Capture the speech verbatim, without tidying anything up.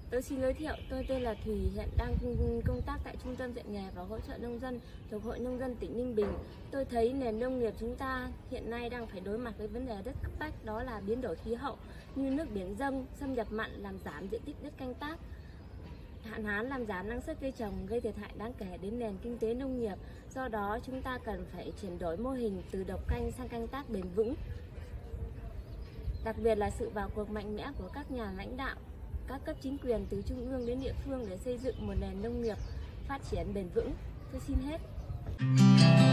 Tôi xin giới thiệu, tôi tên là Thùy, hiện đang công tác tại Trung tâm dạy nghề và hỗ trợ nông dân thuộc Hội Nông dân tỉnh Ninh Bình. Tôi thấy nền nông nghiệp chúng ta hiện nay đang phải đối mặt với vấn đề rất cấp bách, đó là biến đổi khí hậu như nước biển dâng, xâm nhập mặn làm giảm diện tích đất canh tác, hạn hán làm giảm năng suất cây trồng, gây thiệt hại đáng kể đến nền kinh tế nông nghiệp. Do đó chúng ta cần phải chuyển đổi mô hình từ độc canh sang canh tác bền vững. Đặc biệt là sự vào cuộc mạnh mẽ của các nhà lãnh đạo, các cấp chính quyền từ trung ương đến địa phương để xây dựng một nền nông nghiệp phát triển bền vững. Tôi xin hết.